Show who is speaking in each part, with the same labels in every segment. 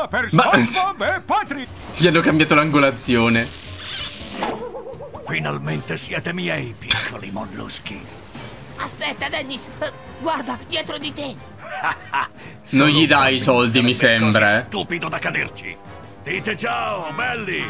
Speaker 1: per SpongeBob e Patrick.
Speaker 2: Gli hanno cambiato l'angolazione.
Speaker 1: Finalmente siete miei, piccoli molluschi.
Speaker 3: Aspetta, Dennis, guarda, dietro di te.
Speaker 2: Non gli dai i soldi, mi sembra.
Speaker 1: Stupido da caderci. Dite ciao, belli.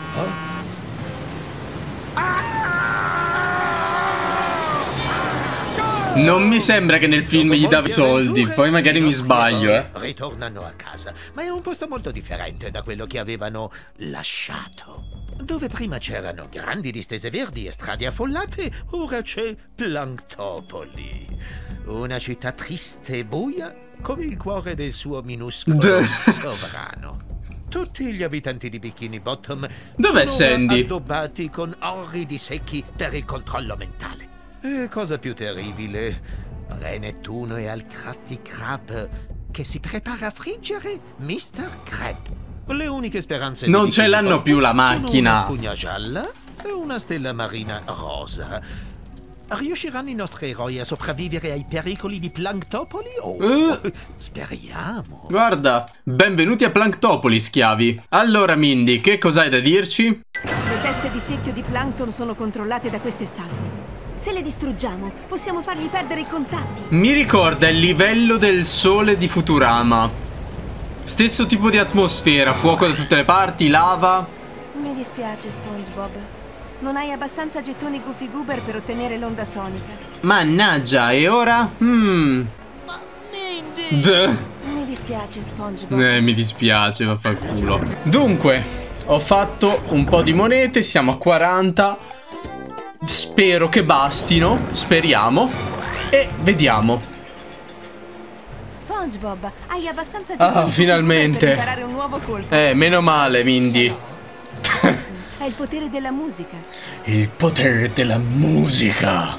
Speaker 2: Non mi sembra che nel film gli dava i soldi. Poi magari mi sbaglio,
Speaker 4: Ritornano a casa, ma è un posto molto differente da quello che avevano lasciato. Dove prima c'erano grandi distese verdi e strade affollate, ora c'è Planktopoli. Una città triste e buia, come il cuore del suo minuscolo sovrano. Tutti gli abitanti di Bikini Bottom
Speaker 2: Dov'è
Speaker 4: sono
Speaker 2: Sandy?
Speaker 4: addobbati con orridi secchi per il controllo mentale. E cosa più terribile, Re Nettuno e al Krusty Krab che si prepara a friggere Mr. Krab. Le uniche speranze
Speaker 2: Non
Speaker 4: di
Speaker 2: ce
Speaker 4: Bikini
Speaker 2: l'hanno
Speaker 4: Bottom
Speaker 2: più la
Speaker 4: sono
Speaker 2: macchina.
Speaker 4: una spugna gialla e una stella marina rosa. Riusciranno i nostri eroi a sopravvivere ai pericoli di Planktopoli? Speriamo.
Speaker 2: Guarda, benvenuti a Planktopoli, schiavi. Allora, Mindy, che cos'hai da dirci?
Speaker 5: Le teste di secchio di Plankton sono controllate da queste statue. Se le distruggiamo, possiamo fargli perdere i contatti.
Speaker 2: Mi ricorda il livello del sole di Futurama. Stesso tipo di atmosfera, fuoco da tutte le parti, lava.
Speaker 5: Mi dispiace, SpongeBob. Non hai abbastanza gettoni Goofy Goober per ottenere l'onda sonica.
Speaker 2: Mannaggia, e ora?
Speaker 3: Ma Mindy!
Speaker 5: Mi dispiace, SpongeBob.
Speaker 2: Mi dispiace, vaffanculo. Dunque, ho fatto un po' di monete, siamo a 40. Spero che bastino, speriamo. E vediamo.
Speaker 5: SpongeBob, hai abbastanza gettoni
Speaker 2: finalmente.
Speaker 5: per imparare un nuovo colpo.
Speaker 2: Meno male, Mindy.
Speaker 5: È il potere della musica.
Speaker 2: Il potere della musica.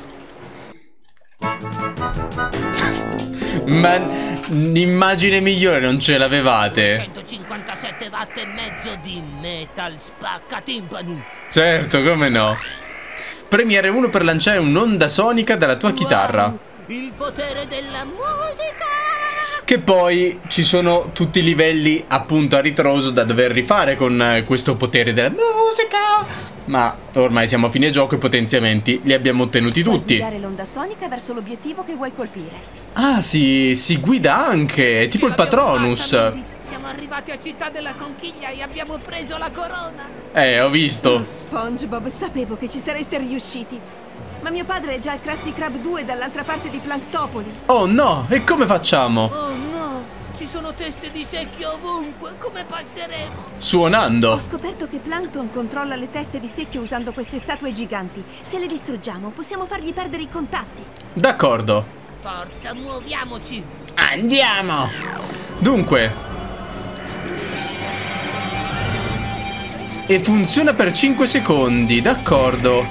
Speaker 2: Ma l'immagine migliore non ce l'avevate?
Speaker 3: 157 watt e mezzo di metal spacca timpani.
Speaker 2: Certo, come no. Premi R1 per lanciare un'onda sonica dalla tua chitarra.
Speaker 3: Il potere della musica.
Speaker 2: Che poi ci sono tutti i livelli appunto a ritroso da dover rifare con questo potere della musica. Ma ormai siamo a fine gioco e i potenziamenti li abbiamo ottenuti tutti.
Speaker 5: Puoi guidare l'onda sonica verso l'obiettivo che vuoi colpire.
Speaker 2: Ah, si guida anche, è tipo il Patronus.
Speaker 3: Siamo arrivati a Città della Conchiglia e abbiamo preso la corona.
Speaker 2: Ho visto.
Speaker 5: Oh, SpongeBob, sapevo che ci sareste riusciti. Ma mio padre è già al Krusty Krab 2 dall'altra parte di Planktopoli.
Speaker 2: Oh no, e come facciamo?
Speaker 3: Oh no, ci sono teste di secchio ovunque, come passeremo?
Speaker 2: Suonando.
Speaker 5: Ho scoperto che Plankton controlla le teste di secchio usando queste statue giganti. Se le distruggiamo, possiamo fargli perdere i contatti.
Speaker 2: D'accordo.
Speaker 3: Forza, muoviamoci.
Speaker 2: Andiamo. Dunque. E funziona per 5 secondi, d'accordo.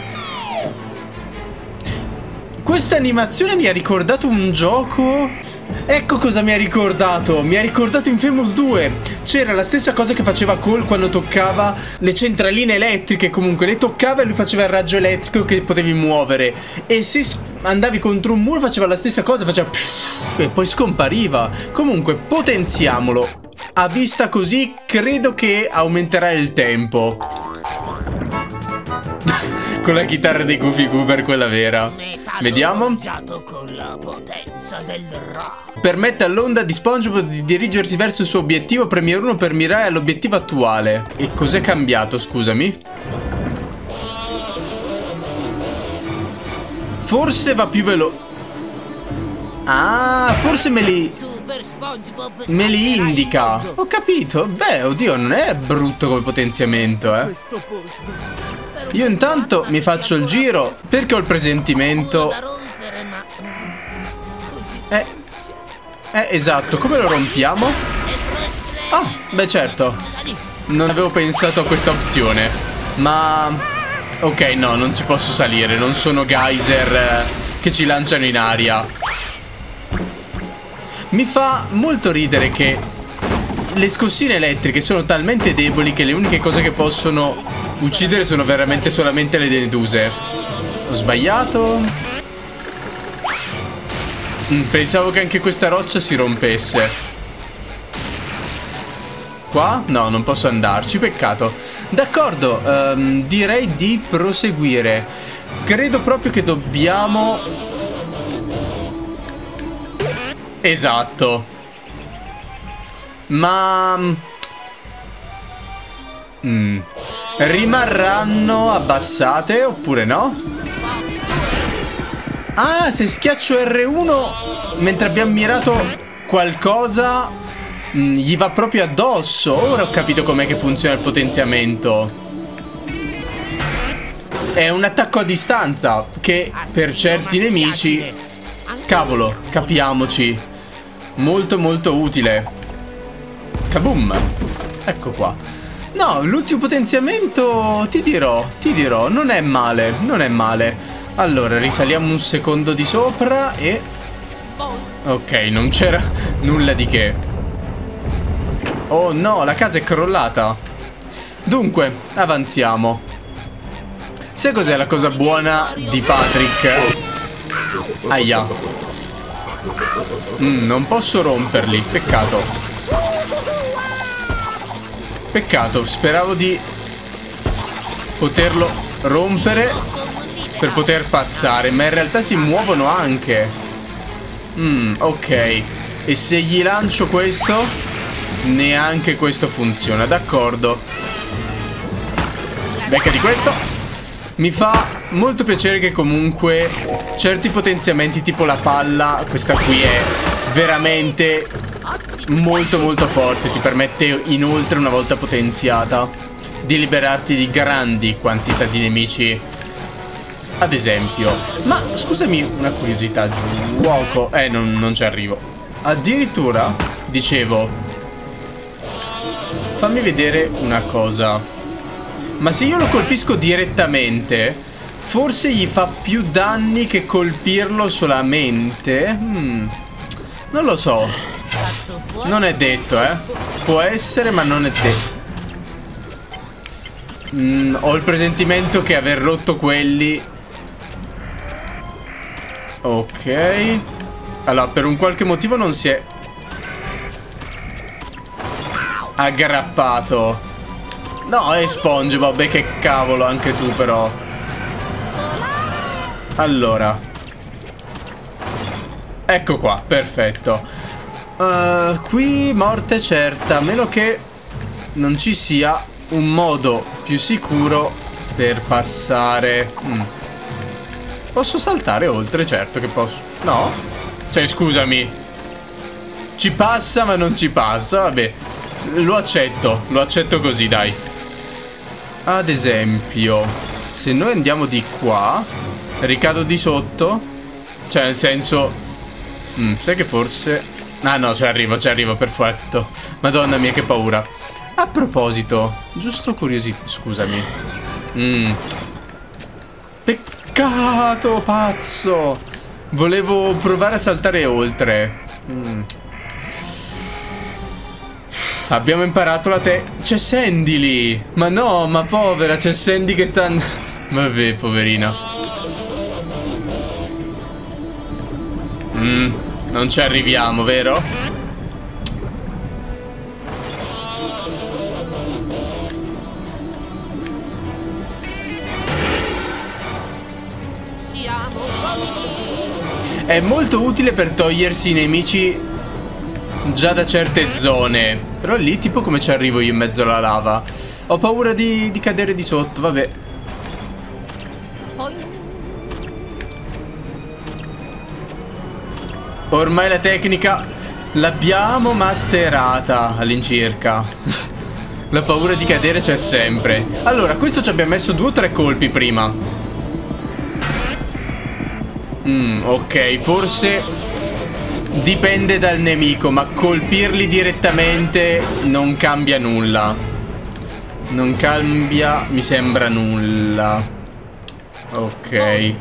Speaker 2: Questa animazione mi ha ricordato un gioco. Ecco cosa mi ha ricordato. Mi ha ricordato Infamous 2. C'era la stessa cosa che faceva Cole quando toccava le centraline elettriche. Comunque le toccava e lui faceva il raggio elettrico che potevi muovere. E se andavi contro un muro faceva la stessa cosa. Faceva e poi scompariva. Comunque potenziamolo. A vista così credo che aumenterà il tempo. Con la chitarra dei Goofy Goober, quella vera. Vediamo.
Speaker 3: Con la potenza del rock.
Speaker 2: Permette all'onda di SpongeBob di dirigersi verso il suo obiettivo. Premi R1 per mirare all'obiettivo attuale. E cos'è cambiato, scusami? Forse va più veloce. Ah, forse me li indica. Ho capito. Beh, oddio, non è brutto come potenziamento, Io intanto mi faccio il giro perché ho il presentimento. Esatto, come lo rompiamo? Ah, beh certo. Non avevo pensato a questa opzione. Ma ok, no, non ci posso salire. Non sono geyser che ci lanciano in aria. Mi fa molto ridere che le scossine elettriche sono talmente deboli che le uniche cose che possono uccidere sono veramente solamente le meduse. Ho sbagliato. Pensavo che anche questa roccia si rompesse. Qua? No, non posso andarci, peccato. D'accordo, direi di proseguire. Credo proprio che dobbiamo... Esatto. Ma... rimarranno abbassate oppure no? Ah, se schiaccio R1 mentre abbiamo mirato qualcosa, gli va proprio addosso. Ora ho capito com'è che funziona il potenziamento. È un attacco a distanza che per certi nemici, cavolo, capiamoci, molto molto utile. Kaboom. Ecco qua. No, l'ultimo potenziamento, ti dirò, non è male, non è male. Allora, risaliamo un secondo di sopra e... Ok, non c'era nulla di che. Oh no, la casa è crollata. Dunque, avanziamo. Sai cos'è la cosa buona di Patrick? Aia. Non posso romperli, peccato. Peccato, speravo di poterlo rompere per poter passare, ma in realtà si muovono anche. Ok. E se gli lancio questo, neanche questo funziona, d'accordo. Becca di questo. Mi fa molto piacere che comunque certi potenziamenti tipo la palla, questa qui è veramente molto molto forte. Ti permette inoltre, una volta potenziata, di liberarti di grandi quantità di nemici. Ad esempio. Ma scusami una curiosità, giuoco. Non ci arrivo. Addirittura, dicevo, fammi vedere una cosa. Ma se io lo colpisco direttamente, forse gli fa più danni che colpirlo solamente? Non lo so. Non è detto, può essere, ma non è detto. Ho il presentimento che aver rotto quelli... Ok. Allora, per un qualche motivo non si è aggrappato. No, è SpongeBob, che cavolo, anche tu però. Allora, ecco qua, perfetto. Qui morte certa, a meno che non ci sia un modo più sicuro per passare. Posso saltare oltre? Certo che posso. No? Cioè, scusami, ci passa ma non ci passa. Vabbè, lo accetto così, dai. Ad esempio, se noi andiamo di qua, ricado di sotto. Cioè, nel senso, sai che forse... Ah no, ci arrivo, perfetto. Madonna mia, che paura. A proposito, giusto curiosità, scusami. Peccato, pazzo. Volevo provare a saltare oltre. Abbiamo imparato la C'è Sandy lì. Ma no, ma povera, c'è Sandy che sta... Vabbè, poverina. Non ci arriviamo, vero? È molto utile per togliersi i nemici già da certe zone. Però lì tipo come ci arrivo io in mezzo alla lava? Ho paura di cadere di sotto, vabbè. Ormai la tecnica l'abbiamo masterata all'incirca. La paura di cadere c'è sempre. Allora, questo ci abbiamo messo 2 o 3 colpi prima. Ok, forse dipende dal nemico, ma colpirli direttamente non cambia nulla. Non cambia, mi sembra, nulla. Ok.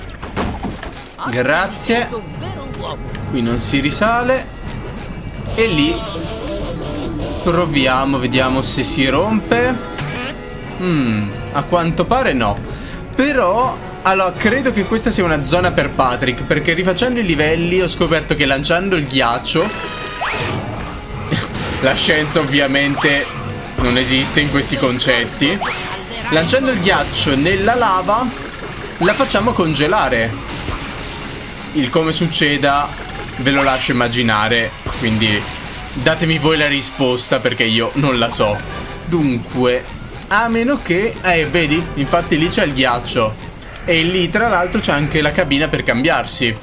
Speaker 2: Grazie. Qui non si risale. E lì proviamo, vediamo se si rompe. A quanto pare no. Però, allora, credo che questa sia una zona per Patrick, perché rifacendo i livelli ho scoperto che lanciando il ghiaccio La scienza ovviamente non esiste in questi concetti. Lanciando il ghiaccio nella lava, la facciamo congelare. Il come succeda ve lo lascio immaginare, quindi datemi voi la risposta perché io non la so. Dunque, a meno che... vedi? Infatti lì c'è il ghiaccio. E lì tra l'altro c'è anche la cabina per cambiarsi.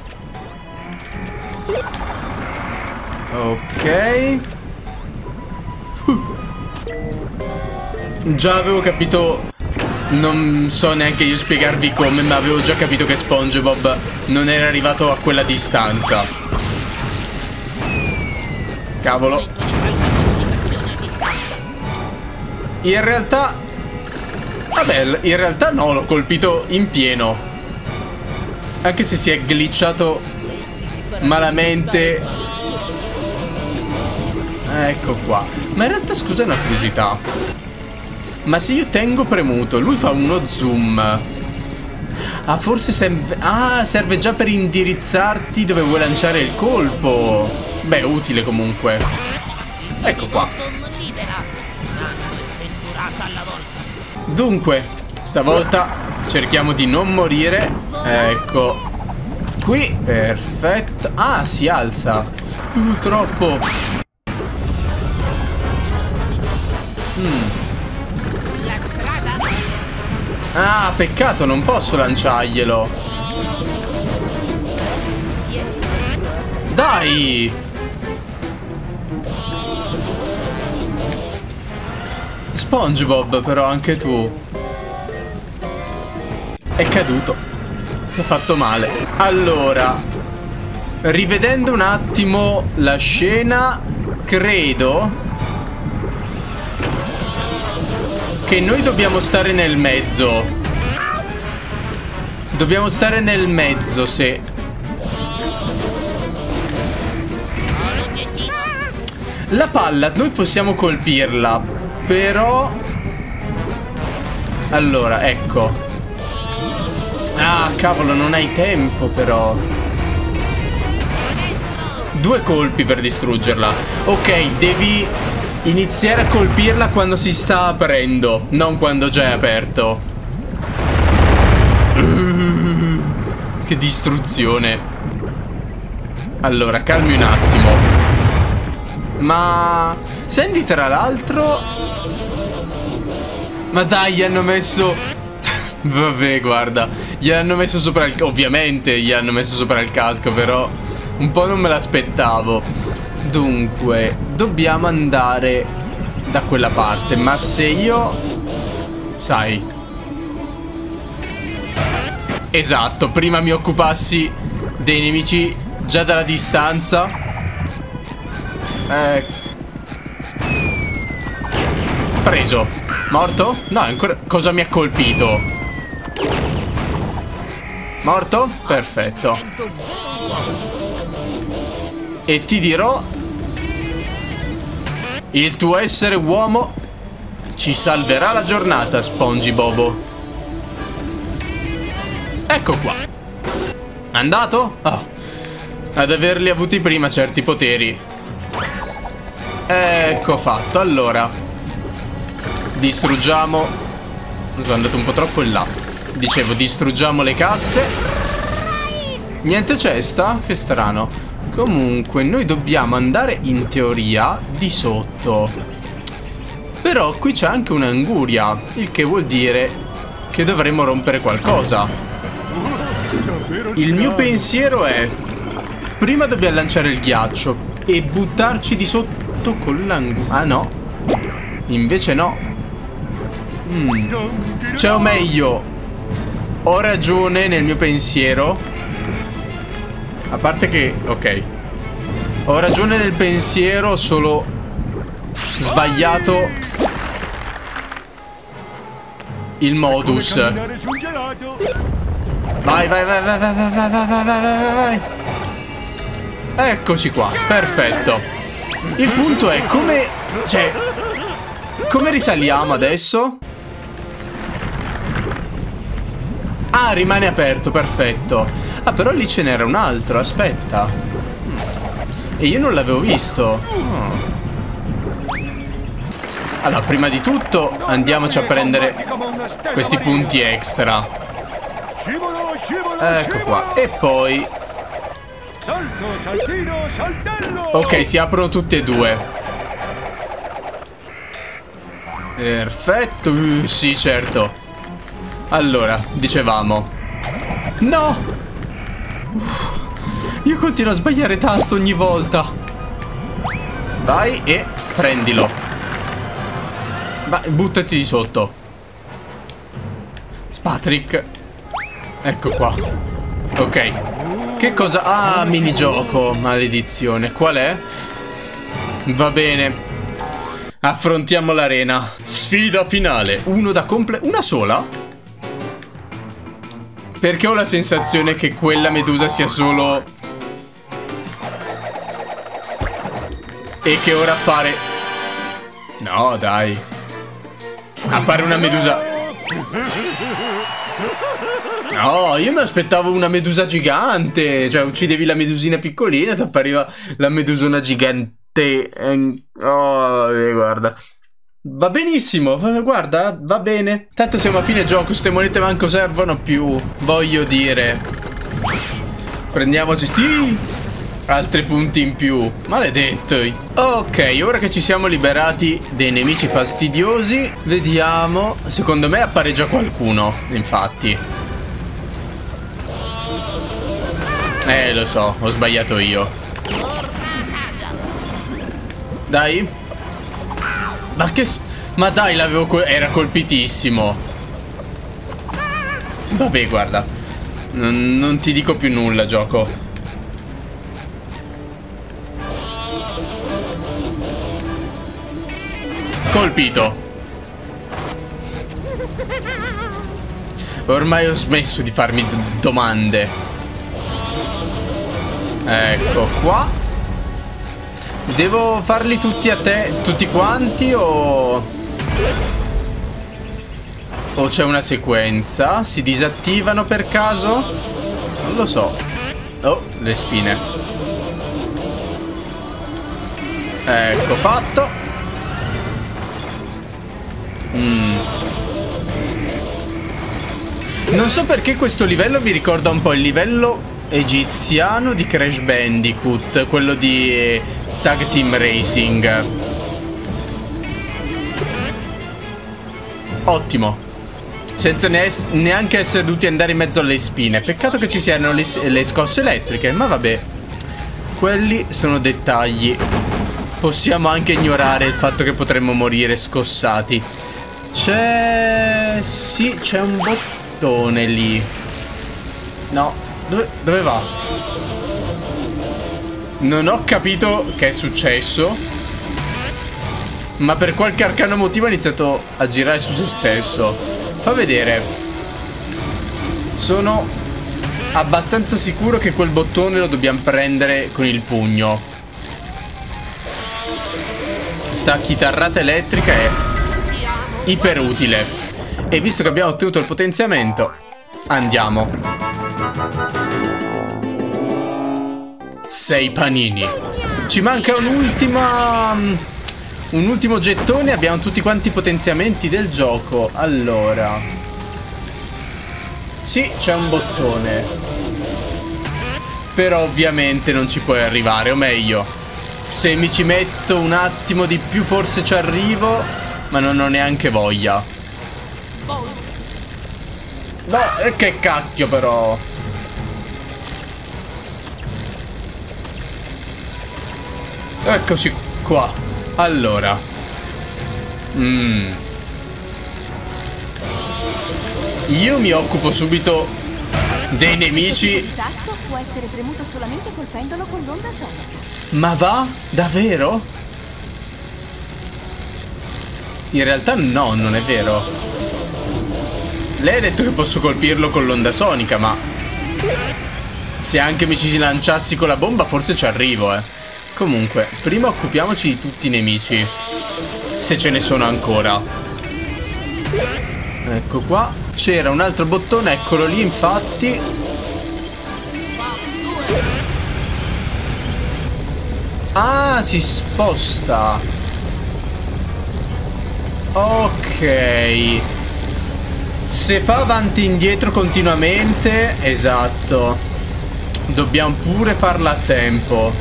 Speaker 2: Ok. Già avevo capito... Non so neanche io spiegarvi come, ma avevo già capito che SpongeBob non era arrivato a quella distanza. Cavolo. In realtà... Vabbè, in realtà no, l'ho colpito in pieno. Anche se si è glitchato malamente. Ecco qua. Ma in realtà scusa una curiosità. Ma se io tengo premuto, lui fa uno zoom. Ah, forse serve... Ah, serve già per indirizzarti dove vuoi lanciare il colpo. Beh, utile comunque. Ecco qua. Dunque, stavolta cerchiamo di non morire. Ecco. Qui, perfetto. Ah, si alza. Troppo. Ah, peccato, non posso lanciarglielo. Dai! SpongeBob, però anche tu. È caduto. Si è fatto male. Allora, rivedendo un attimo la scena, credo che noi dobbiamo stare nel mezzo. Dobbiamo stare nel mezzo, se... La palla, noi possiamo colpirla, però... Allora, ecco. Ah, cavolo, non hai tempo, però. 2 colpi per distruggerla. Ok, devi... iniziare a colpirla quando si sta aprendo, non quando già è aperto. Che distruzione. Allora, calmi un attimo. Ma... Sandy tra l'altro... Ma dai, gli hanno messo... Vabbè, guarda. Gli hanno messo sopra il... Ovviamente gli hanno messo sopra il casco, però... Un po' non me l'aspettavo. Dunque, dobbiamo andare da quella parte. Ma se io... Sai... Esatto, prima mi occupassi dei nemici già dalla distanza. Preso. Morto? No, ancora... Cosa mi ha colpito? Morto? Perfetto. E ti dirò, il tuo essere uomo ci salverà la giornata, SpongeBob. Ecco qua. Andato? Oh, ad averli avuti prima certi poteri. Ecco fatto. Allora, distruggiamo... Sono andato un po' troppo in là. Dicevo, distruggiamo le casse. Niente cesta? Che strano. Comunque, noi dobbiamo andare in teoria di sotto. Però qui c'è anche un'anguria, il che vuol dire che dovremmo rompere qualcosa. Il mio pensiero è: prima dobbiamo lanciare il ghiaccio e buttarci di sotto con l'anguria. Ah no, invece no. Cioè, o meglio, ho ragione nel mio pensiero. A parte che, ok, ho ragione nel pensiero, solo sbagliato il modus. Vai, vai, vai, vai, vai, vai, vai, vai, vai, vai. Eccoci qua, perfetto. Il punto è come... Cioè, come risaliamo adesso? Ah, rimane aperto, perfetto. Ah, però lì ce n'era un altro, aspetta. E io non l'avevo visto. Allora, prima di tutto andiamoci a prendere questi punti extra. Ecco qua. E poi
Speaker 1: Salto, saltino, saltello!
Speaker 2: ok, si aprono tutti e due. Perfetto. Sì, certo. Allora, dicevamo. No! Io continuo a sbagliare tasto ogni volta. Vai e prendilo. Vai, buttati di sotto. Patrick. Ecco qua. Ok. Che cosa? Ah, minigioco. Maledizione. Qual è? Va bene. Affrontiamo l'arena. Sfida finale. Uno da una sola? Perché ho la sensazione che quella medusa sia solo... E che ora appare... No, dai. Appare una medusa... No, io mi aspettavo una medusa gigante. Cioè, uccidevi la medusina piccolina e ti appariva la medusona gigante. Oh, guarda. Va benissimo, guarda, va bene. Tanto siamo a fine gioco, ste monete manco servono più. Voglio dire. Prendiamoci sti altri punti in più. Maledetto. Ok, ora che ci siamo liberati dei nemici fastidiosi, vediamo. Secondo me appare già qualcuno, infatti. Lo so, ho sbagliato io. Dai. Ma che... Ma dai, l'avevo... Era colpitissimo. Vabbè, guarda. Non ti dico più nulla, gioco. Colpito. Ormai ho smesso di farmi domande. Ecco qua. Devo farli tutti a te, tutti quanti o c'è una sequenza? Si disattivano per caso? Non lo so. Oh, le spine. Ecco fatto. Non so perché questo livello mi ricorda un po' il livello egiziano di Crash Bandicoot, quello di Tag Team Racing. Ottimo. Senza neanche essere dovuti andare in mezzo alle spine. Peccato che ci siano le scosse elettriche. Ma vabbè, quelli sono dettagli. Possiamo anche ignorare il fatto che potremmo morire scossati. C'è... Sì, c'è un bottone lì. No. Dove va? Non ho capito che è successo, ma per qualche arcano motivo ha iniziato a girare su se stesso. Fa vedere. Sono abbastanza sicuro che quel bottone lo dobbiamo prendere con il pugno. Sta chitarrata elettrica è iper utile. E visto che abbiamo ottenuto il potenziamento, andiamo. 6 panini. Ci manca un ultimo gettone. Abbiamo tutti quanti i potenziamenti del gioco. Allora, sì, c'è un bottone, però ovviamente non ci puoi arrivare. O meglio, se mi ci metto un attimo di più forse ci arrivo, ma non ho neanche voglia. No, che cacchio però. Eccoci qua. Allora. Io mi occupo subito dei nemici.
Speaker 5: Il tasto può essere premuto solamente colpendolo con l'onda sonica.
Speaker 2: Ma va? Davvero? In realtà no, non è vero. Lei ha detto che posso colpirlo con l'onda sonica, ma se anche mi ci lanciassi con la bomba forse ci arrivo, Comunque, prima occupiamoci di tutti i nemici, se ce ne sono ancora. Ecco qua. C'era un altro bottone, eccolo lì infatti. Ah, si sposta. Ok. Se fa avanti e indietro continuamente, esatto, dobbiamo pure farla a tempo.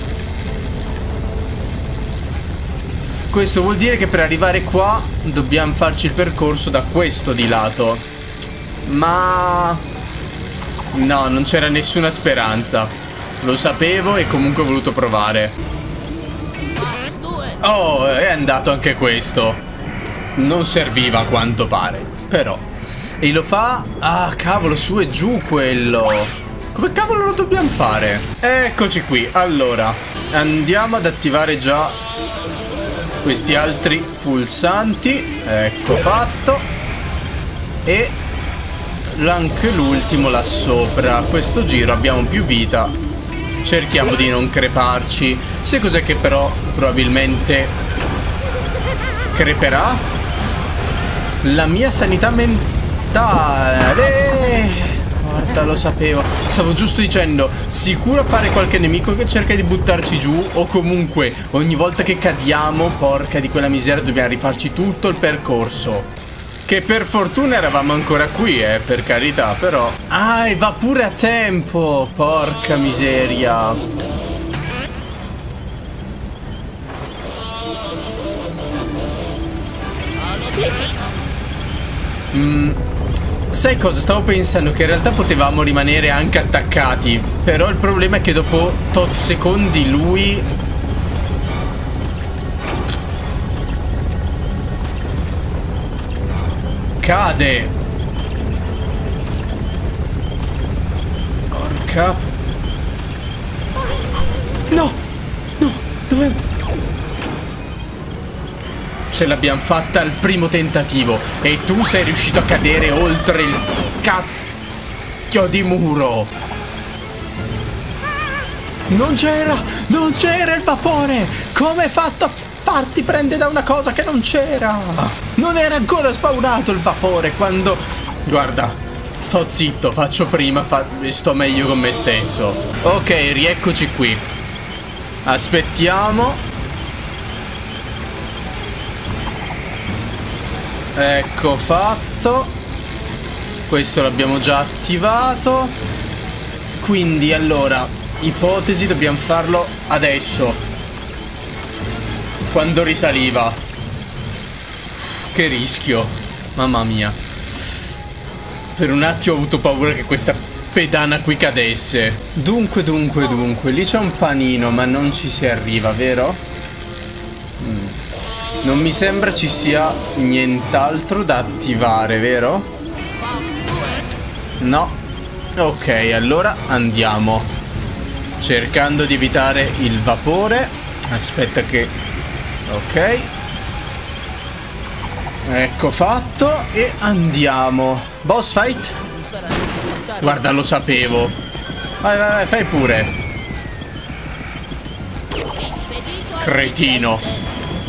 Speaker 2: Questo vuol dire che per arrivare qua dobbiamo farci il percorso da questo di lato. Ma no, non c'era nessuna speranza. Lo sapevo e comunque ho voluto provare. Oh, è andato anche questo. Non serviva a quanto pare, però. E lo fa... Ah, cavolo, su e giù quello. Come cavolo lo dobbiamo fare? Eccoci qui. Allora, andiamo ad attivare già questi altri pulsanti. Ecco fatto. E anche l'ultimo là sopra. Questo giro abbiamo più vita. Cerchiamo di non creparci. Sai cos'è che però probabilmente creperà? La mia sanità mentale. Guarda, lo sapevo. Stavo giusto dicendo, sicuro appare qualche nemico che cerca di buttarci giù. O comunque ogni volta che cadiamo, porca di quella miseria, dobbiamo rifarci tutto il percorso. Che per fortuna eravamo ancora qui, per carità, però. Ah, e va pure a tempo. Porca miseria. Sai cosa? Stavo pensando che in realtà potevamo rimanere anche attaccati. Però il problema è che dopo tot secondi lui... cade. Porca. No. No. Dove... Ce l'abbiamo fatta al primo tentativo. E tu sei riuscito a cadere oltre il cacchio di muro. Non c'era il vapore. Come hai fatto a farti prendere da una cosa che non c'era? Non era ancora spawnato il vapore quando... Guarda, sto zitto, faccio prima, sto meglio con me stesso. Ok, rieccoci qui. Aspettiamo. Ecco fatto. Questo l'abbiamo già attivato. Quindi allora, ipotesi, dobbiamo farlo adesso, quando risaliva. Che rischio. Mamma mia. Per un attimo ho avuto paura che questa pedana qui cadesse. Dunque. Lì c'è un panino, ma non ci si arriva, vero? Non mi sembra ci sia nient'altro da attivare, vero? No. Ok, allora andiamo. Cercando di evitare il vapore. Aspetta che... Ok. Ecco fatto. E andiamo. Boss fight? Guarda, lo sapevo. Vai, fai pure. Cretino.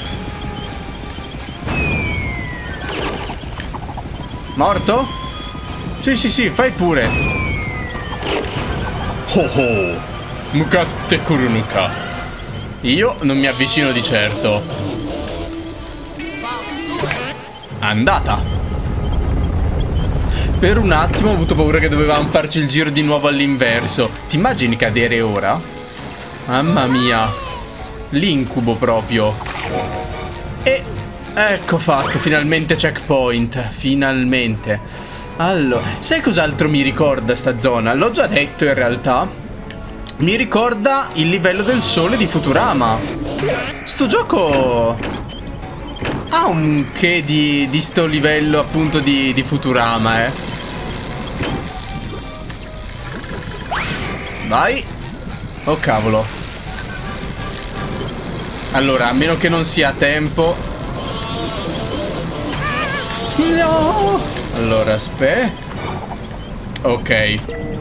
Speaker 2: Morto? Sì, fai pure. Oh. Mukatte kurunuka. Io non mi avvicino di certo. Andata. Per un attimo ho avuto paura che dovevamo farci il giro di nuovo all'inverso. Ti immagini cadere ora? Mamma mia. L'incubo proprio. E ecco fatto, finalmente checkpoint. Finalmente. Allora, sai cos'altro mi ricorda sta zona? L'ho già detto in realtà. Mi ricorda il livello del sole di Futurama. Sto gioco ha un che di sto livello appunto di Futurama, Vai. Oh cavolo. Allora, a meno che non sia a tempo. No. Allora, aspetta. Ok.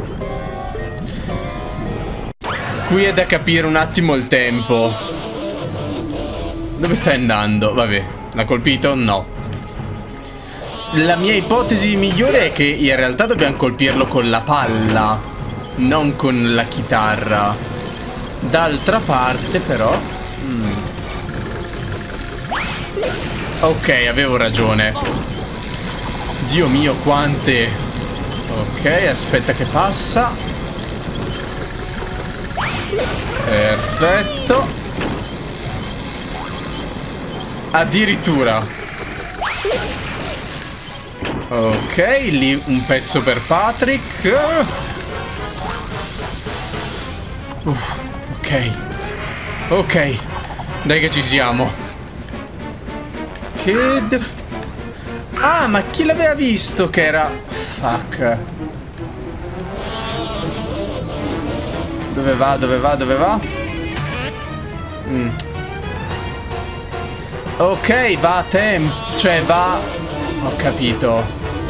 Speaker 2: Qui è da capire un attimo il tempo. Dove stai andando? Vabbè, l'ha colpito? No. La mia ipotesi migliore è che in realtà dobbiamo colpirlo con la palla, non con la chitarra. D'altra parte però Ok, avevo ragione. Dio mio, quante. Ok, aspetta che passa. Perfetto. Addirittura. Ok, lì un pezzo per Patrick. Ok. Ok. Dai che ci siamo. Ah, ma chi l'aveva visto che era... Fuck. Dove va? Dove va? Dove va? Ok, va a tempo. Cioè va... Ho capito.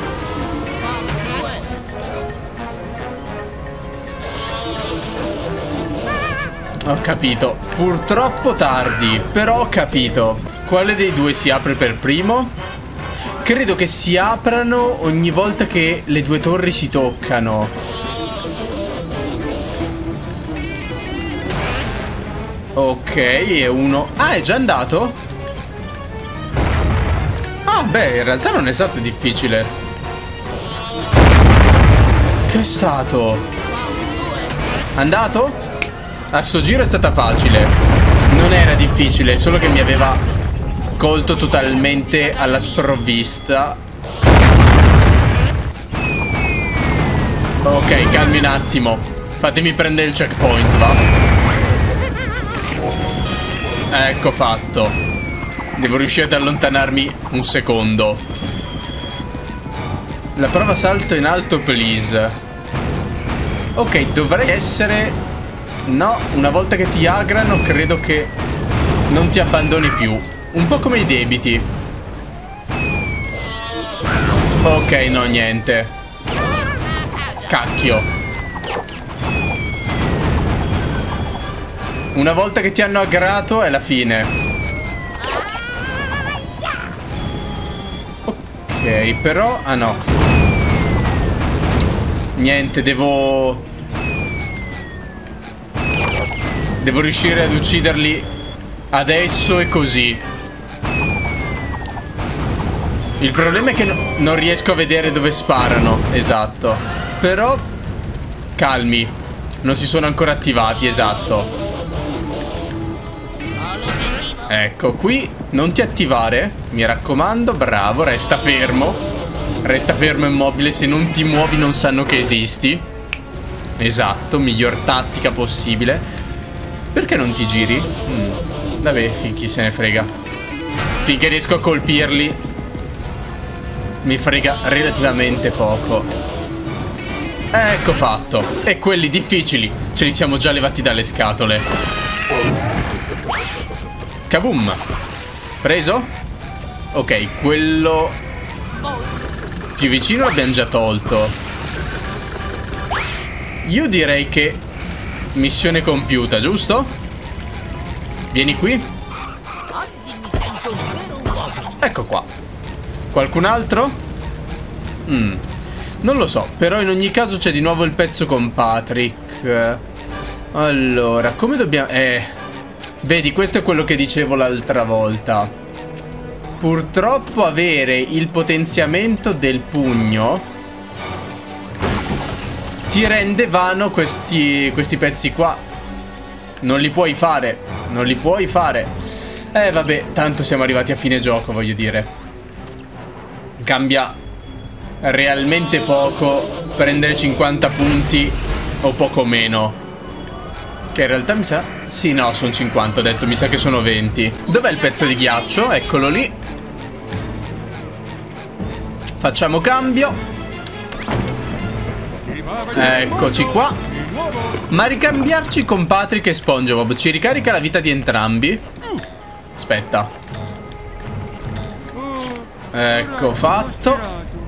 Speaker 2: Ho capito. Purtroppo tardi, però ho capito. Quale dei due si apre per primo? Credo che si aprano ogni volta che le due torri si toccano. Ok, e uno... Ah, è già andato? Ah, beh, in realtà non è stato difficile. Che è stato? Andato? A sto giro è stata facile. Non era difficile, solo che mi aveva colto totalmente alla sprovvista. Ok, calmi un attimo. Fatemi prendere il checkpoint, va? Ecco fatto. Devo riuscire ad allontanarmi un secondo. La prova salto in alto, please. Ok, dovrei essere... No, una volta che ti agrano credo che non ti abbandoni più. Un po' come i debiti. Ok, no, niente. Cacchio. Una volta che ti hanno aggrato è la fine. Ok, però... Ah no. Niente, devo riuscire ad ucciderli adesso e così. Il problema è che non riesco a vedere dove sparano. Esatto. Però calmi. Non si sono ancora attivati, esatto. Ecco, qui non ti attivare, mi raccomando, bravo, resta fermo. Resta fermo e immobile, se non ti muovi non sanno che esisti. Esatto, miglior tattica possibile. Perché non ti giri? Vabbè, chi se ne frega. Finché riesco a colpirli mi frega relativamente poco. Ecco fatto. E quelli difficili ce li siamo già levati dalle scatole. Kaboom. Preso? Ok, quello più vicino l'abbiamo già tolto. Io direi che missione compiuta, giusto? Vieni qui.
Speaker 3: Oggi mi sento un vero uomo.
Speaker 2: Ecco qua. Qualcun altro? Non lo so, però in ogni caso c'è di nuovo il pezzo con Patrick. Allora, come dobbiamo... Vedi, questo è quello che dicevo l'altra volta. Purtroppo avere il potenziamento del pugno ti rende vano questi pezzi qua. Non li puoi fare. Non li puoi fare. Vabbè, tanto siamo arrivati a fine gioco, voglio dire. Cambia realmente poco prendere 50 punti o poco meno. Che in realtà mi sa... Sì, no, sono 50, ho detto, mi sa che sono 20. Dov'è il pezzo di ghiaccio? Eccolo lì. Facciamo cambio. Eccoci qua. Ma ricambiarci con Patrick e SpongeBob ci ricarica la vita di entrambi? Aspetta. Ecco fatto.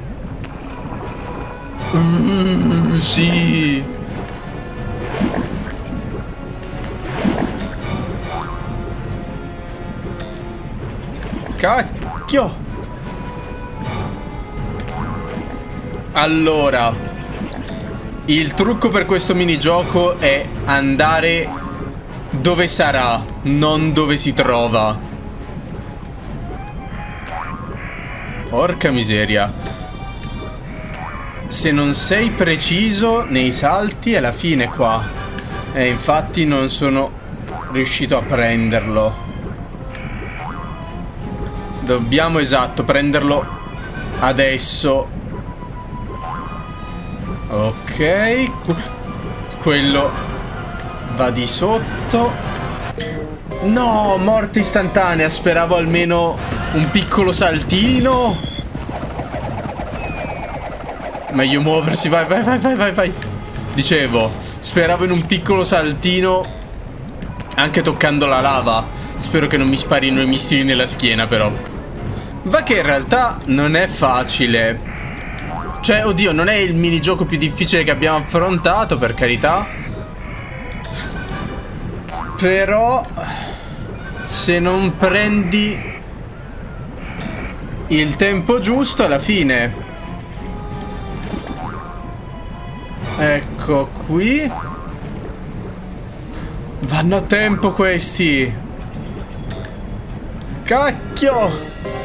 Speaker 2: Sì. Cacchio. Allora, il trucco per questo minigioco è andare dove sarà, non dove si trova. Porca miseria. Se non sei preciso nei salti è la fine qua. E infatti non sono riuscito a prenderlo. Dobbiamo, esatto, prenderlo adesso. Ok. Quello va di sotto. No, morte istantanea. Speravo almeno un piccolo saltino. Meglio muoversi. Vai, vai, vai, vai, vai, vai. Dicevo, speravo in un piccolo saltino anche toccando la lava. Spero che non mi sparino i missili nella schiena, però. Va che in realtà non è facile. Cioè, oddio, non è il minigioco più difficile che abbiamo affrontato, per carità. Però se non prendi il tempo giusto alla fine. Ecco qui. Vanno a tempo questi. Cacchio.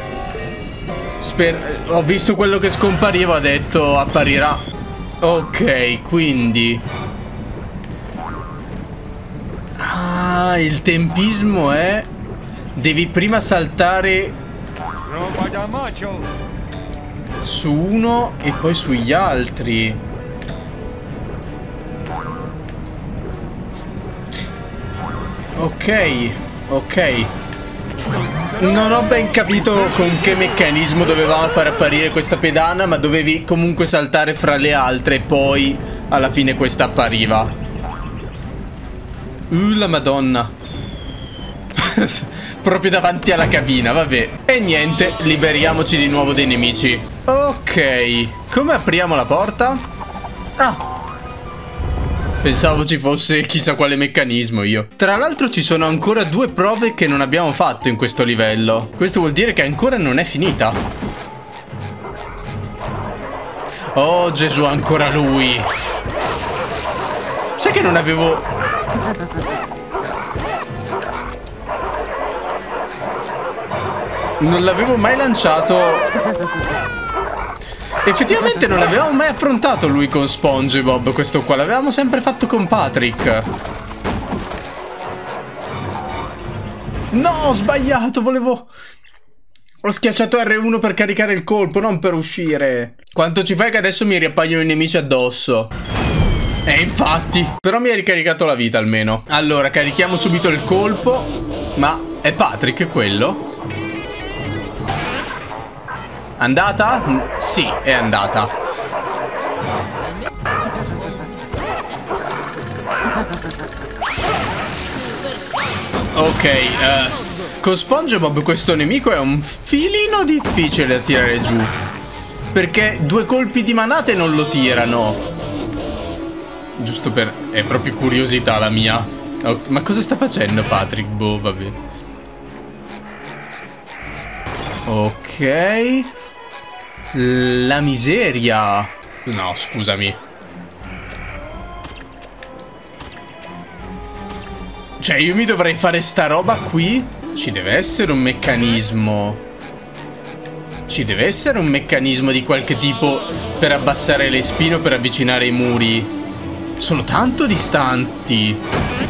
Speaker 2: Ho visto quello che scompariva, ho detto apparirà. Ok, quindi il tempismo è: devi prima saltare su uno e poi sugli altri. Ok, ok. Non ho ben capito con che meccanismo dovevamo far apparire questa pedana, ma dovevi comunque saltare fra le altre e poi alla fine questa appariva. La madonna. Proprio davanti alla cabina, vabbè. E niente, liberiamoci di nuovo dei nemici. Ok, come apriamo la porta? Ah, pensavo ci fosse chissà quale meccanismo io. Tra l'altro ci sono ancora 2 prove che non abbiamo fatto in questo livello. Questo vuol dire che ancora non è finita. Oh Gesù, ancora lui. Sai che non avevo... Non l'avevo mai lanciato. Effettivamente non l'avevamo mai affrontato lui con SpongeBob, questo qua. L'avevamo sempre fatto con Patrick. No, ho sbagliato, volevo... Ho schiacciato R1 per caricare il colpo, non per uscire. Quanto ci fai che adesso mi riappaiono i nemici addosso? Infatti. Però mi ha ricaricato la vita almeno. Allora, carichiamo subito il colpo. Ma è Patrick quello? Andata? Sì, è andata. Ok, con SpongeBob questo nemico è un filino difficile da tirare giù, perché 2 colpi di manate non lo tirano. Giusto per... è proprio curiosità la mia. Ma cosa sta facendo Patrick? Boh, vabbè. Ok. La miseria. No, scusami. Cioè, io mi dovrei fare sta roba qui? Ci deve essere un meccanismo. Ci deve essere un meccanismo di qualche tipo per abbassare le spine o per avvicinare i muri. Sono tanto distanti.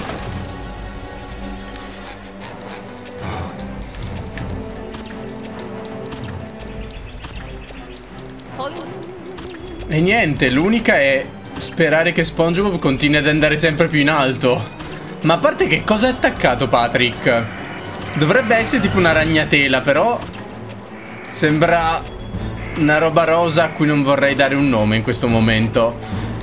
Speaker 2: E niente, l'unica è sperare che SpongeBob continui ad andare sempre più in alto. Ma a parte, che cosa è attaccato Patrick? Dovrebbe essere tipo una ragnatela, però sembra una roba rosa a cui non vorrei dare un nome in questo momento.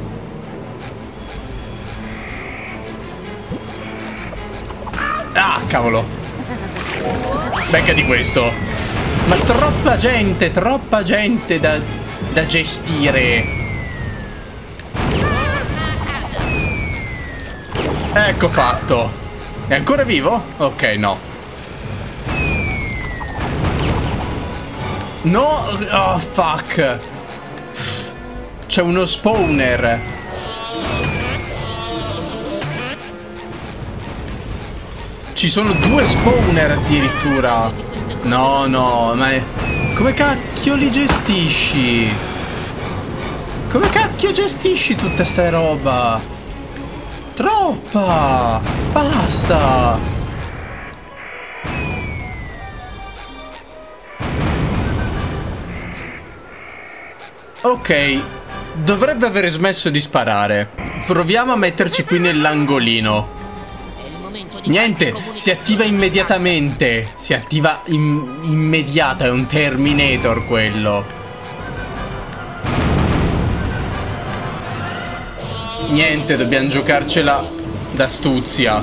Speaker 2: Ah, cavolo. Becca di questo. Ma troppa gente da gestire. Ecco fatto. È ancora vivo? Ok, no. No, oh fuck. C'è uno spawner. Ci sono 2 spawner addirittura. No, no, ma è... Come cacchio li gestisci? Come cacchio gestisci tutta sta roba? Troppa! Basta! Ok, dovrebbe aver smesso di sparare. Proviamo a metterci qui nell'angolino. Niente, si attiva immediatamente. Si attiva immediato, è un Terminator quello. Niente, dobbiamo giocarcela d'astuzia.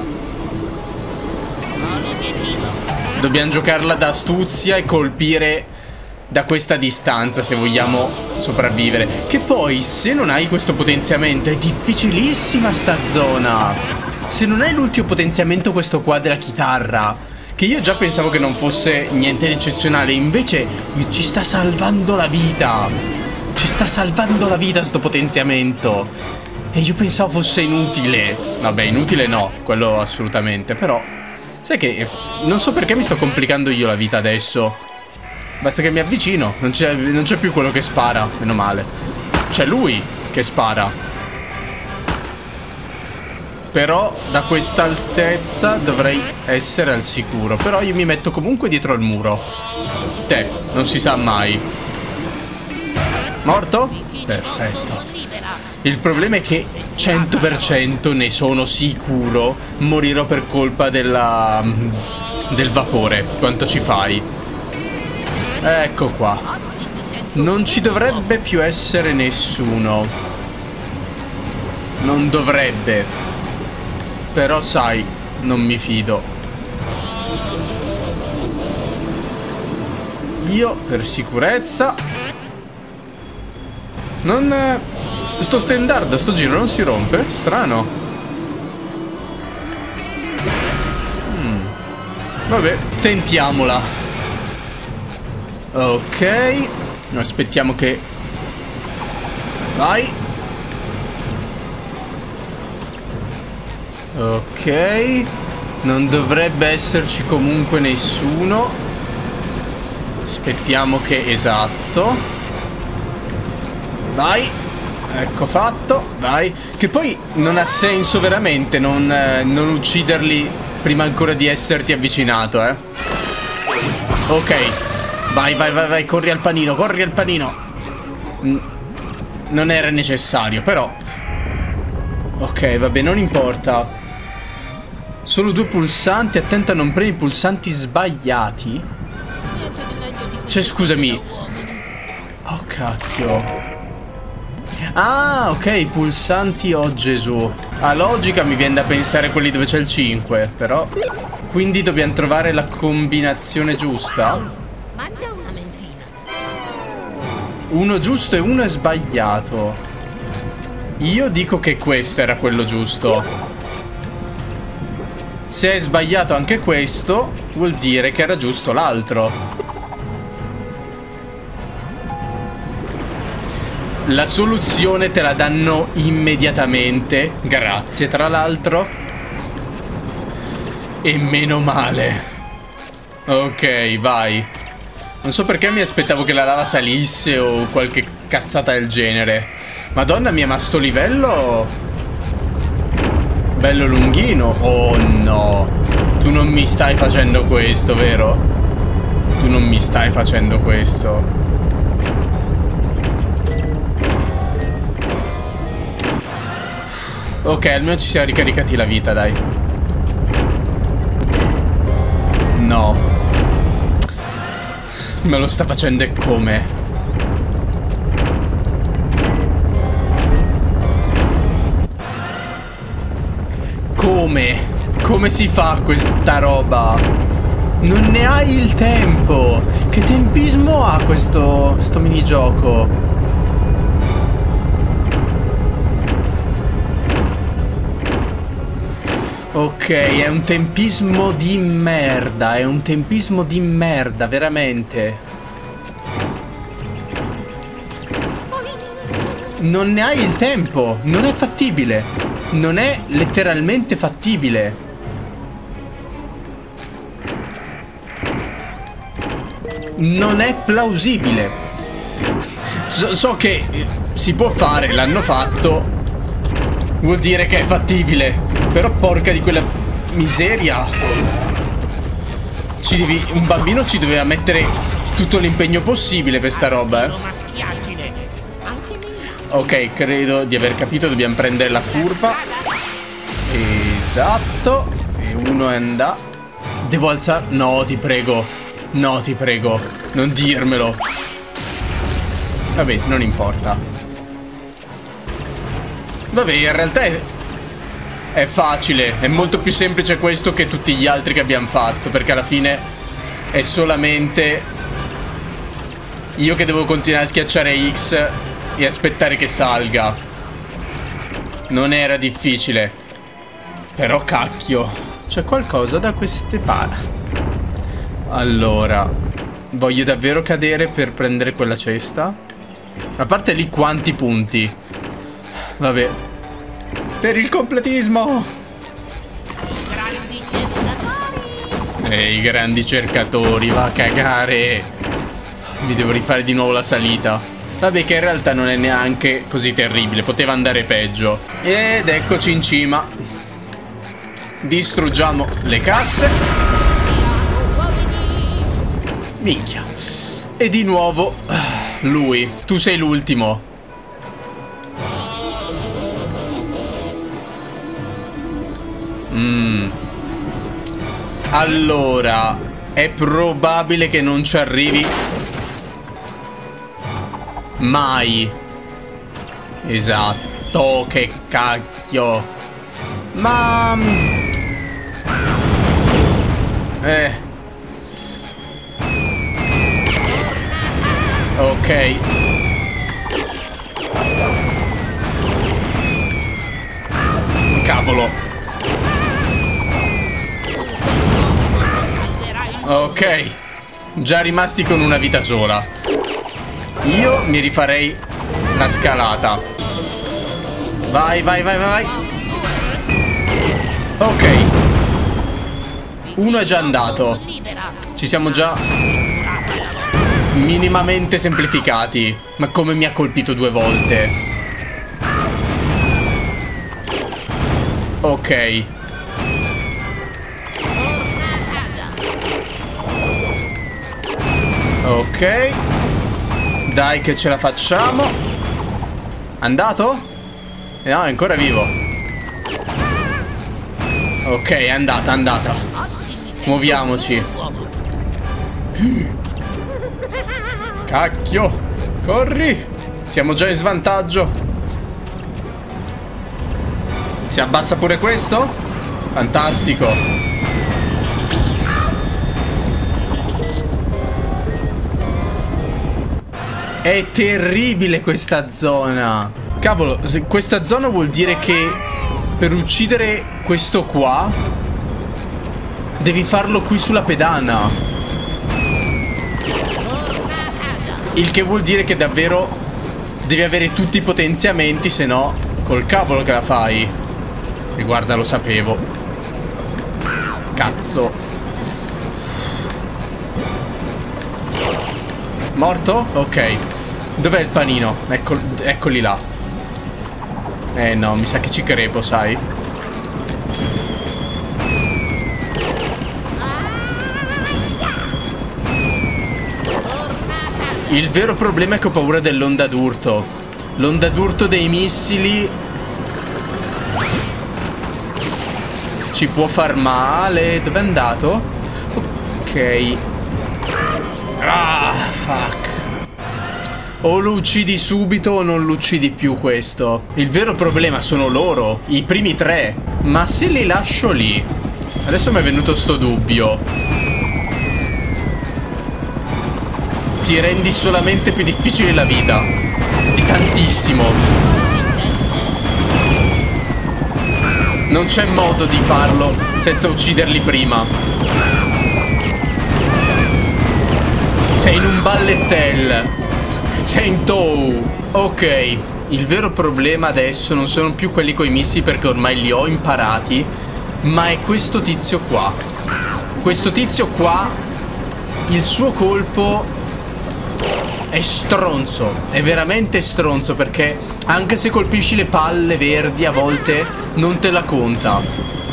Speaker 2: Dobbiamo giocarla d'astuzia e colpire da questa distanza se vogliamo sopravvivere. Che poi, se non hai questo potenziamento, è difficilissima sta zona. Se non hai l'ultimo potenziamento, questo qua della chitarra, che io già pensavo che non fosse niente di eccezionale, invece ci sta salvando la vita. Ci sta salvando la vita sto potenziamento. E io pensavo fosse inutile. Vabbè, inutile no, quello assolutamente. Però, sai che non so perché mi sto complicando io la vita adesso. Basta che mi avvicino. Non c'è più quello che spara, meno male. C'è lui che spara. Però da questa altezza dovrei essere al sicuro. Però io mi metto comunque dietro al muro. Te, non si sa mai. Morto? Perfetto. Il problema è che 100% ne sono sicuro morirò per colpa del vapore. Quanto ci fai? Ecco qua. Non ci dovrebbe più essere nessuno. Non dovrebbe. Però sai, non mi fido. Io per sicurezza non... Sto standard, sto giro non si rompe? Strano. Vabbè, tentiamola. Ok. Aspettiamo che... Vai. Ok. Non dovrebbe esserci comunque nessuno. Aspettiamo che... Esatto. Vai. Ecco fatto. Vai. Che poi non ha senso veramente non ucciderli prima ancora di esserti avvicinato, eh. Ok. Vai, vai, vai, vai. Corri al panino, corri al panino. Non era necessario, però. Ok, vabbè, non importa. Solo 2 pulsanti. Attenta a non premi i pulsanti sbagliati. Cioè, scusami. Oh, cacchio. Ah, ok, i pulsanti, oh Gesù. A logica mi viene da pensare quelli dove c'è il 5, però. Quindi dobbiamo trovare la combinazione giusta.
Speaker 3: Mangia una mentina.
Speaker 2: Uno giusto e uno è sbagliato. Io dico che questo era quello giusto. Se è sbagliato anche questo, vuol dire che era giusto l'altro. La soluzione te la danno immediatamente. Grazie, tra l'altro. E meno male. Ok, vai. Non so perché mi aspettavo che la lava salisse o qualche cazzata del genere. Madonna mia, ma sto livello... bello lunghino. Oh no. Tu non mi stai facendo questo, vero? Tu non mi stai facendo questo. Ok, almeno ci siamo ricaricati la vita, dai. No. Me lo sta facendo e come? Come? Come si fa questa roba? Non ne hai il tempo. Che tempismo ha sto minigioco? Ok, è un tempismo di merda. È un tempismo di merda, veramente. Non ne hai il tempo. Non è fattibile. Non è letteralmente fattibile. non è plausibile. So che si può fare, l'hanno fatto, vuol dire che è fattibile. Però porca di quella miseria, un bambino ci doveva mettere tutto l'impegno possibile per sta roba, Ok, credo di aver capito, dobbiamo prendere la curva. Esatto. E uno è andato. Devo alzare... No, ti prego. No, ti prego. Non dirmelo. Vabbè, non importa. Vabbè, in realtà è facile. È molto più semplice questo che tutti gli altri che abbiamo fatto, perché alla fine è solamente io che devo continuare a schiacciare X e aspettare che salga. Non era difficile. Però cacchio, c'è qualcosa da queste parti. Allora, voglio davvero cadere per prendere quella cesta? A parte lì quanti punti. Vabbè. Per il completismo. I grandi cercatori, va a cagare. Mi devo rifare di nuovo la salita. Vabbè, che in realtà non è neanche così terribile, poteva andare peggio. Ed eccoci in cima. Distruggiamo le casse. Minchia. E di nuovo lui. Tu sei l'ultimo. Allora, è probabile che non ci arrivi mai. Esatto, che cacchio. Ma... Ok. Cavolo. Ok. Già rimasti con una vita sola. Io mi rifarei la scalata. Vai, vai, vai, vai. Ok. Uno è già andato. Ci siamo già minimamente semplificati. Ma come mi ha colpito 2 volte. Ok. Ok. Dai che ce la facciamo. Andato? No, è ancora vivo. Ok, è andata, è andata. Muoviamoci. Cacchio. Corri. Siamo già in svantaggio. Si abbassa pure questo? Fantastico. È terribile questa zona. Cavolo, questa zona vuol dire che per uccidere questo qua devi farlo qui sulla pedana. Il che vuol dire che davvero devi avere tutti i potenziamenti, se no col cavolo che la fai. E guarda, lo sapevo. Cazzo. Morto? Ok. Dov'è il panino? Eccoli là. No, mi sa che ci crepo, sai. Il vero problema è che ho paura dell'onda d'urto. L'onda d'urto dei missili ci può far male. Dov'è andato? Ok. Ah, fuck. O lo uccidi subito o non lo uccidi più questo. Il vero problema sono loro, i primi 3. Ma se li lascio lì... Adesso mi è venuto sto dubbio. Ti rendi solamente più difficile la vita. Di tantissimo. Non c'è modo di farlo senza ucciderli prima. Sei in un ballettel. Sei in tow. Ok. Il vero problema adesso non sono più quelli coi missili, perché ormai li ho imparati, ma è questo tizio qua. Questo tizio qua il suo colpo è stronzo, è veramente stronzo, perché anche se colpisci le palle verdi a volte non te la conta.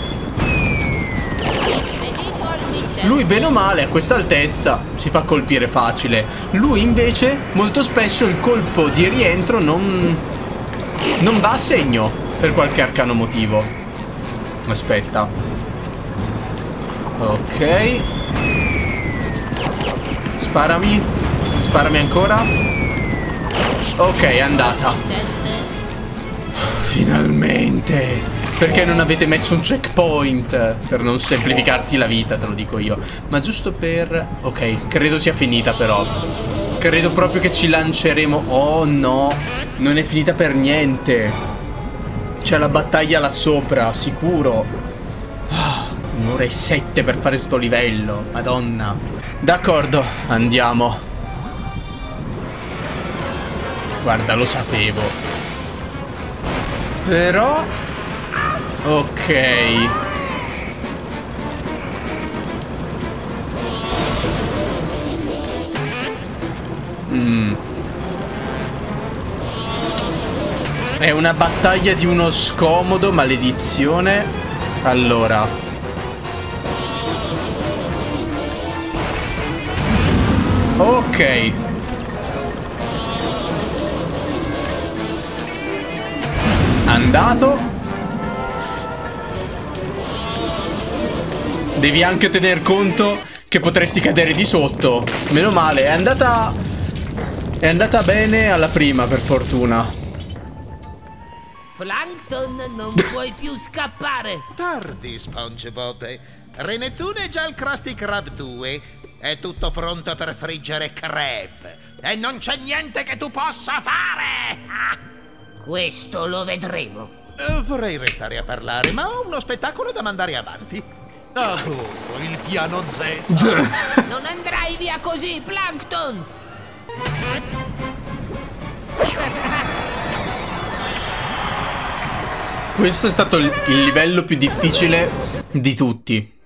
Speaker 2: Lui bene o male a questa altezza si fa colpire facile. Lui invece molto spesso il colpo di rientro non va a segno per qualche arcano motivo. Aspetta. Ok. Sparami. Sparami ancora. Ok, è andata. Finalmente. Perché non avete messo un checkpoint? Per non semplificarti la vita, te lo dico io. Ma giusto per... Ok, credo sia finita però. Credo proprio che ci lanceremo. Oh no, non è finita per niente. C'è la battaglia là sopra, sicuro. Un'ora e 7 per fare sto livello. Madonna. D'accordo, andiamo. Guarda, lo sapevo. Però... Ok. È una battaglia di uno scomodo, maledizione. Allora. Ok. Andato. Devi anche tener conto che potresti cadere di sotto. Meno male, è andata bene alla prima, per fortuna.
Speaker 3: Plankton, non puoi più scappare.
Speaker 4: Tardi, SpongeBob. Renetune è già il Krusty Krab 2. È tutto pronto per friggere Crab. E non c'è niente che tu possa fare.
Speaker 3: Questo lo vedremo.
Speaker 4: Vorrei restare a parlare, ma ho uno spettacolo da mandare avanti. Adoro il piano Z.
Speaker 3: Non andrai via così, Plankton!
Speaker 2: Questo è stato il livello più difficile di tutti.